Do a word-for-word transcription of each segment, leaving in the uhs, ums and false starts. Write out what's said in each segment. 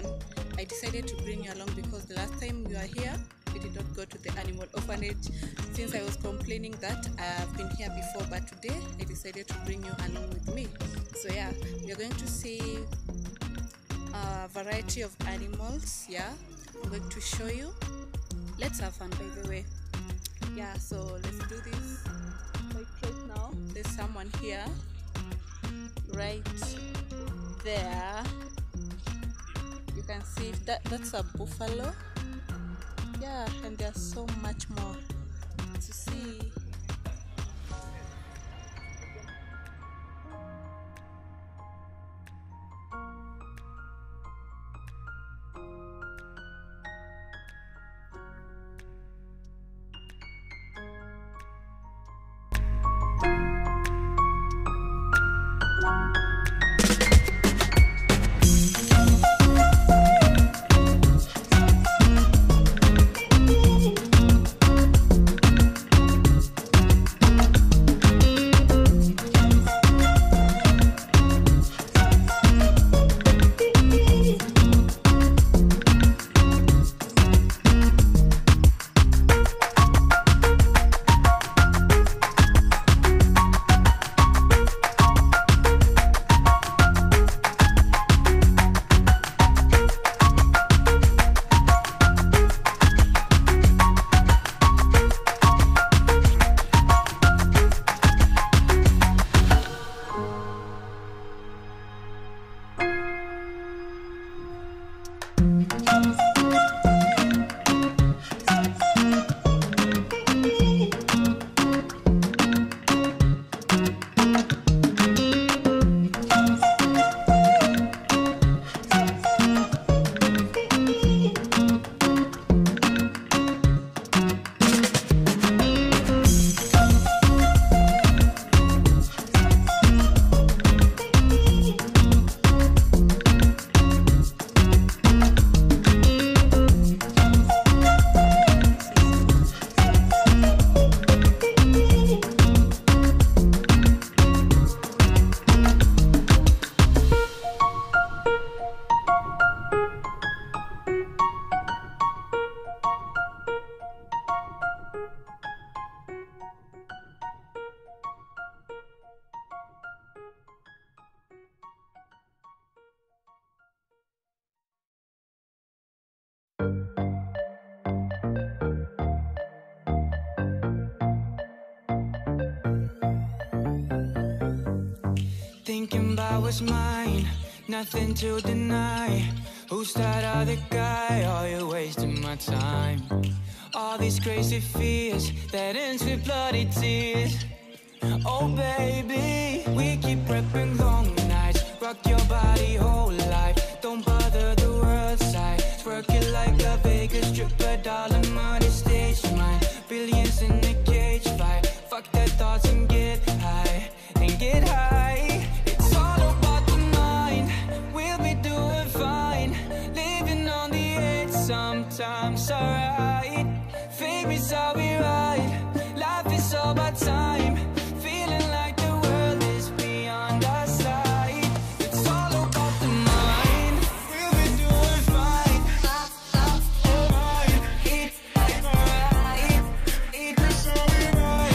on, I decided to bring you along because the last time we were here, we did not go to the animal orphanage. Since I was complaining that I've been here before, but today I decided to bring you along with me. So yeah, we are going to see a variety of animals. Yeah, I'm going to show you. Let's have fun, by the way. Yeah, so let's do this. Like right now, there's someone here, right there. You can see that that's a buffalo. Yeah, and there's so much more to see. Thinking about what's mine, nothing to deny. Who's that other guy? Oh, you're wasting my time. All these crazy fears that ends with bloody tears. Oh baby, we keep prepping long nights. Rock your body whole life. Don't bother the world side. Twerk it like a Vegas stripper, dollar money stage mine. Billions in a cage fight. Fuck their thoughts and get high, and get high. It's all about the mind. We'll be doing fine. Living on the edge, sometimes alright. Fame is how we ride. Life is all about time. Feeling like the world is beyond our sight. It's all about the mind. We'll be doing fine. Alright. It's alright. It's how we ride.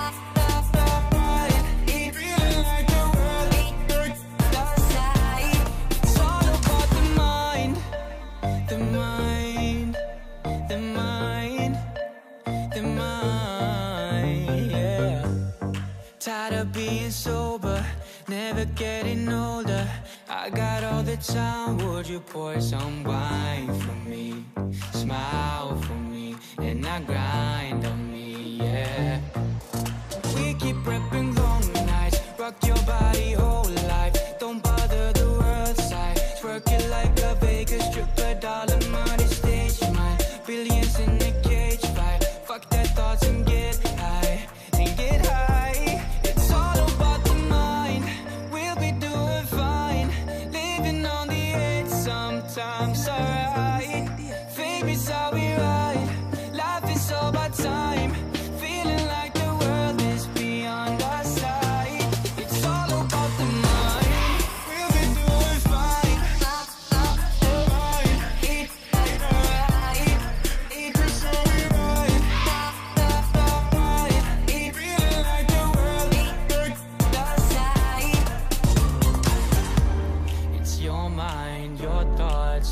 Feeling like the world is beyond our sight. It's all about the mind. The mind. The mind. The mind, yeah. Tired of being sober, never getting older. I got all the time, would you pour some wine for me? Smile for me, and not grind on me, yeah. We keep prepping long nights, rock your body whole life. Don't bother the world side, twerk it like a Vegas stripper, dollar money stage mine. Billions in a cage fight. Fuck their thoughts and get high, and get high. It's all about the mind. We'll be doing fine. Living on the edge, sometimes alright. Fame is how we ride. Life is all about time. Feeling like the world is beyond our sight. It's all about the mind. We'll be doing fine. Alright.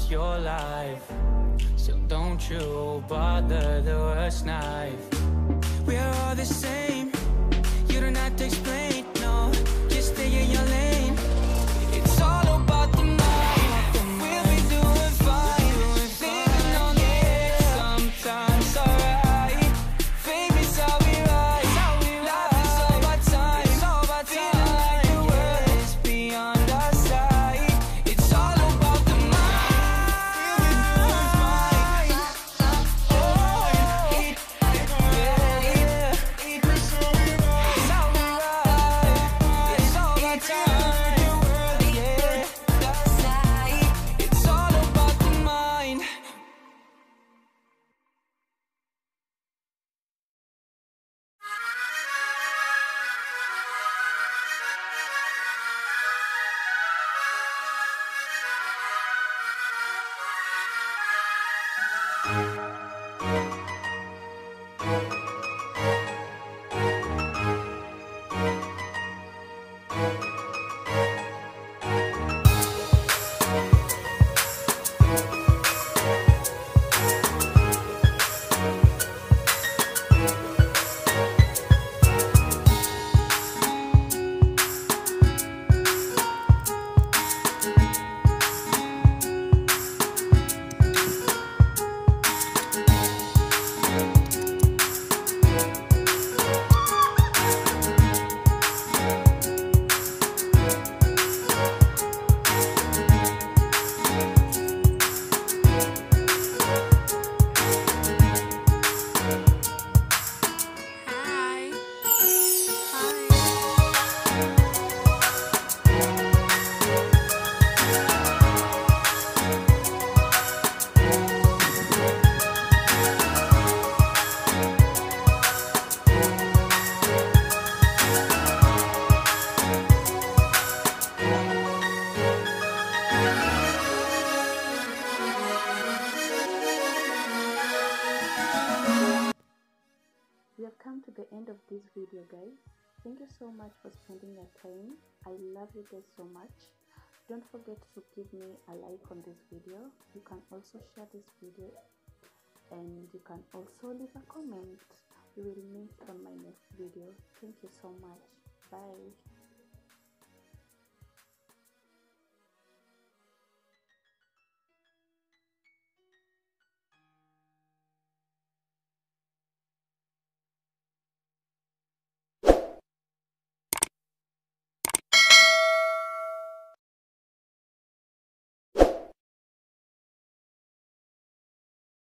it's your life, so don't you bother the worst knife. We're all the same, you don't have to explain, no, just stay in your lane. It's all about the mind, we'll be doing fine, living on the edge, sometimes alright. Baby, it's how we ride, life is all about time, feeling like the world is beyond our sight. It's all about the mind, oh, yeah, yeah. It's how we ride, it's all about time, yeah. It's all about the mind. Hi. Hi. We have come to the end of this video, guys. Thank you so much for spending your time. I love you guys so much. Don't forget to give me a like on this video. You can also share this video, and you can also leave a comment. We will meet on my next video. Thank you so much. Bye.